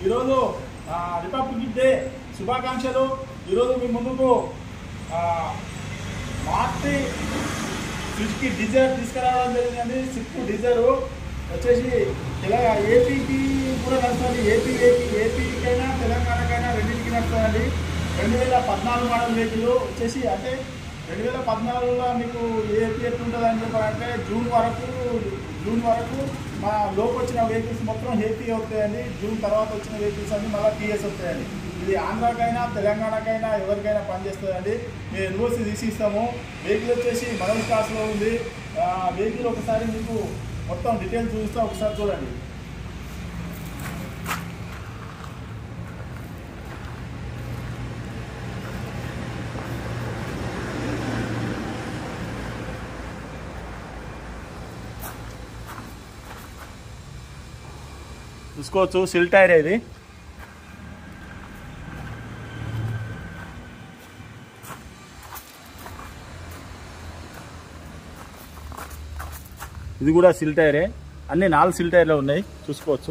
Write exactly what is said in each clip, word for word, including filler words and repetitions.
ఈరోజు republic day శుభాకాంక్షలు। ఈరోజు మీ ముందుకు మారుతి సుజుకి డిజైర్ తీసుకురావడం జరిగిందండి। స్విఫ్ట్ డిజైర్ వచ్చేసి తెలంగాణ ఏపీకి కూడా నడుస్తుంది, ఏపీ ఏపీ ఏపీకైనా తెలంగాణకైనా రెండింటికి నడుస్తుందండి। రెండు వేల పద్నాలుగు మోడల్ వెహికల్ వచ్చేసి అంటే రెండు వేల పద్నాలుగులో మీకు ఏపీ ఎట్లుంటుంది అని చెప్పాలంటే జూన్ వరకు జూన్ వరకు మా లోపు వచ్చిన వెహికల్స్ మొత్తం ఏపీ అవుతాయండి। జూన్ తర్వాత వచ్చిన వెహికల్స్ అన్నీ మళ్ళీ టీఎస్ వస్తాయండి। ఇది ఆంధ్రాకైనా తెలంగాణకైనా ఎవరికైనా పనిచేస్తుందండి। మేము ఎన్ఓసి తీసి ఇస్తాము। వెహికల్ వచ్చేసి మోడల్ క్లాస్లో ఉంది। వెహికల్ ఒకసారి మీకు మొత్తం డీటెయిల్స్ చూపిస్తా, ఒకసారి చూడండి। చూసుకోవచ్చు, సిల్ టైర్ ఇది। ఇది కూడా సిల్ టైరే, అన్ని నాలుగు సిల్ టైర్లు ఉన్నాయి, చూసుకోవచ్చు।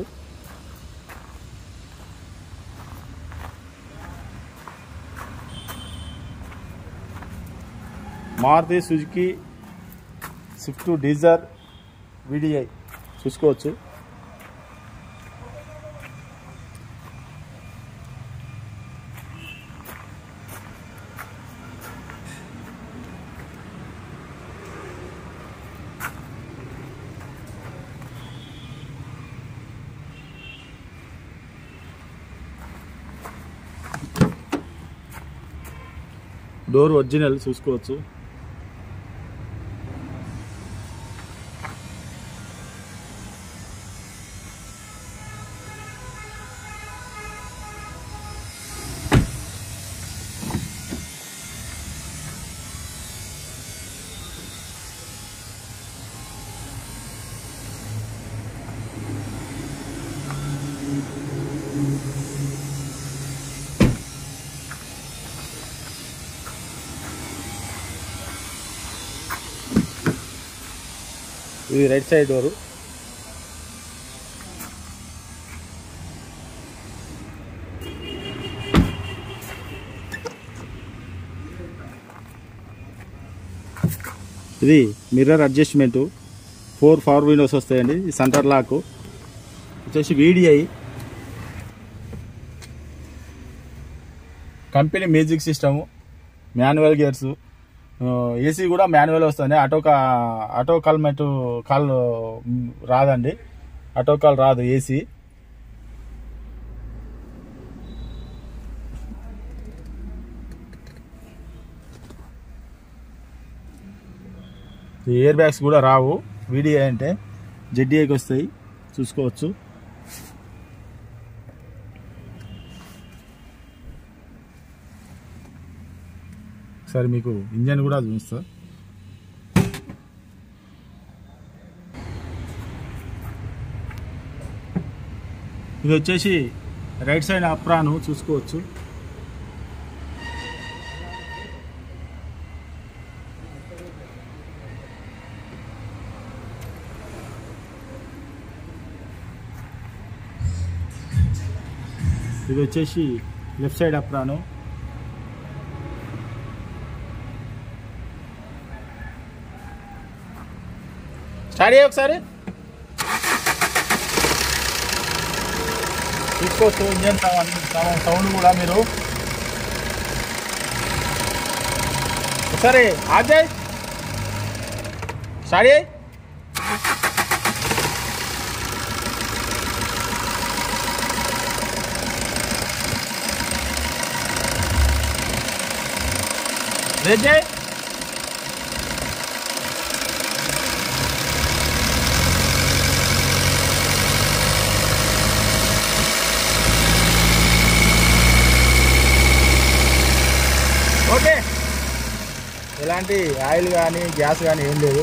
Maruti Suzuki Swift Dzire VDI చూసుకోవచ్చు। డోర్ ఒరిజినల్ చూసుకోవచ్చు। ఇది రైట్ సైడ్ డోరు। ఇది mirror adjustment, four power windows వస్తాయండి। ఈ సెంటర్ లాక్ వచ్చేసి VDI company music system, manual gears, AC కూడా మాన్యువల్ వస్తుంది। ఆటో కా ఆటో కాల్ మెటు కాల్ రాదండి, ఆటో కాల్ రాదు ఏసీ। ఎయిర్ బ్యాగ్స్ కూడా రావు, వీడిఐ అంటే జెడ్డీఐకి వస్తాయి, చూసుకోవచ్చు। సరే మీకు ఇంజన్ కూడా చూపిస్తా। ఇది వచ్చేసి రైట్ సైడ్ అప్రాను చూసుకోవచ్చు। ఇది వచ్చేసి లెఫ్ట్ సైడ్ అప్రాను। స్టార్ట్ అయ్యి ఒకసారి చూసుకోవచ్చు। ఇంజన్ సౌండ్ కూడా మీరు ఒకసారి ఆఫ్ చేయి, స్టార్ట్ అయ్యి। రేట్ చేయి। ఓకే, ఎలాంటి ఆయిల్ కానీ గ్యాస్ కానీ ఏం లేదు।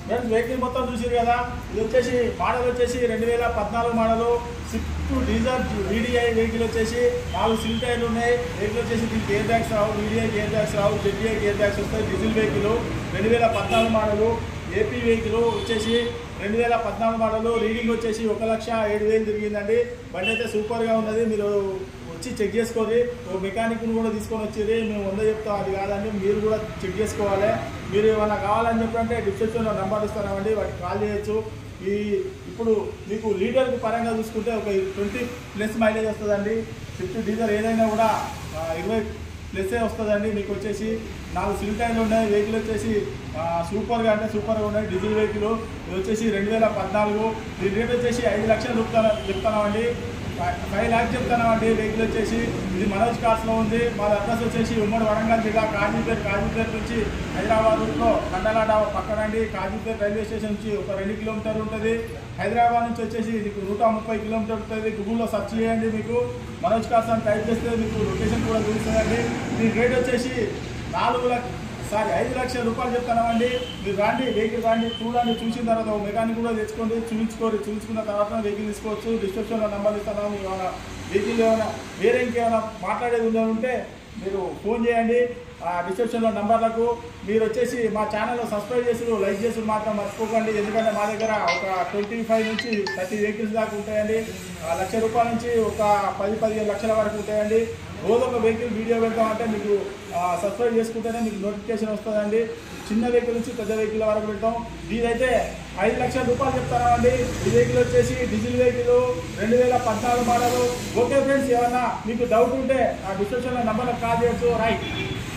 ఫ్రెండ్స్ వెహికల్ మొత్తం చూసారు కదా. ఇది వచ్చేసి మోడల్ వచ్చేసి రెండు వేల పద్నాలుగు model Swift Dzire VDI vehicle వచ్చేసి నాలుగు సిల్ టైర్లు ఉన్నాయి. వెహికల్ వచ్చేసి దీనికి గేర్ బ్యాగ్స్ రావు, వీడిఐ గేర్ బ్యాగ్స్ రావు, జెడ్ఐ గేర్ బ్యాగ్స్ వస్తాయి. డీజిల్ వెహికల్ రెండు వేల పద్నాలుగు మోడలు. ఏపీ వెహికల్ వచ్చేసి రెండు వేల పద్నాలుగు మోడలు. రీడింగ్ వచ్చేసి ఒక లక్ష ఏడు వేలు తిరిగిందండి. బండి అయితే సూపర్గా ఉన్నది. మీరు వచ్చి చెక్ చేసుకోండి. ఓ మెకానిక్ని కూడా తీసుకొని వచ్చేది మేము వంద చెప్తాం, అది కాదండి, మీరు కూడా చెక్ చేసుకోవాలి. మీరు ఏమైనా కావాలని చెప్పంటే డిస్క్రిప్షన్లో నెంబర్ ఇస్తామండి, వాటికి కాల్ చేయొచ్చు. ఈ ఇప్పుడు మీకు లీటర్ పరంగా చూసుకుంటే ఒక ట్వంటీ ప్లస్ మైలేజ్ వస్తుందండి. స్విఫ్ట్ డీజర్ ఏదైనా కూడా ఇరవై ప్లస్సే వస్తుందండి. మీకు వచ్చేసి నాలుగు సిల్ టైర్లు ఉన్నాయి. వెహికల్ వచ్చేసి సూపర్గా అంటే సూపర్గా ఉన్నాయి. డీజిల్ వెహికల్ ఇది వచ్చేసి రెండు వేల పద్నాలుగు. దీని రేట్ వచ్చేసి ఐదు లక్షలు చెప్తాను చెప్తున్నామండి ఫైవ్ ల్యాక్స్ చెప్తున్నామండి. వెహికల్ వచ్చేసి ఇది మనోజ్ కార్స్లో ఉంది. మా అడ్రస్ వచ్చేసి ఉమ్మడి వరంగల్ జిల్లా కాజీపేట. కాజీపేట నుంచి హైదరాబాద్ రూట్లో కండలాడ పక్కనండి. కాజీపేట రైల్వే స్టేషన్ నుంచి ఒక రెండు కిలోమీటర్ ఉంటుంది. హైదరాబాద్ నుంచి వచ్చేసి మీకు నూట ముప్పై కిలోమీటర్ ఉంటుంది. గూగుల్లో సెర్చ్ చేయండి, మీకు మనోజ్ కార్స్ అని టైప్ చేస్తే మీకు లొకేషన్ కూడా చూపిస్తుందండి. దీని రేట్ వచ్చేసి నాలుగు లక్ష సారీ ఐదు లక్షల రూపాయలు చెప్తున్నామండి. మీరు రాండి, వెహికల్ రాండి, చూడండి. చూసిన తర్వాత ఒక మెకానిక్ కూడా తెచ్చుకోండి, చూపించుకోండి. చూపించుకున్న తర్వాత వెహికల్ తీసుకోవచ్చు. డిస్క్రిప్షన్లో నెంబర్ ఇస్తున్నాము. ఏమైనా వెహికల్ ఏమైనా వేరే ఇంకేమైనా మాట్లాడేది ఉంటే మీరు ఫోన్ చేయండి ఆ డిస్క్రిప్షన్లో నెంబర్లకు. మీరు వచ్చేసి మా ఛానల్లో సబ్స్క్రైబ్ చేసి లైక్ చేసి మాత్రం మర్చిపోకండి. ఎందుకంటే మా దగ్గర ఒక ట్వంటీ ఫైవ్ నుంచి థర్టీ వెహికల్స్ దాకా ఉంటాయండి. లక్ష రూపాయల నుంచి ఒక పది పదిహేను లక్షల వరకు ఉంటాయండి. రోజు ఒక వెహికల్ వీడియో పెడతామంటే మీకు సబ్స్క్రైబ్ చేసుకుంటేనే మీకు నోటిఫికేషన్ వస్తుందండి. చిన్న వెహికల్ నుంచి పెద్ద వెహికల్ వరకు పెడతాం. దీనైతే ఐదు లక్షల రూపాయలు చెప్తామండి. ఈ వెహికల్ వచ్చేసి డీజిల్ వెహికల్ రెండు వేల పద్నాలుగు మోడలు. ఓకే ఫ్రెండ్స్, ఏమన్నా మీకు డౌట్ ఉంటే ఆ డిస్క్రిప్షన్లో నెంబర్లో కాల్ చేయొచ్చు. రైట్.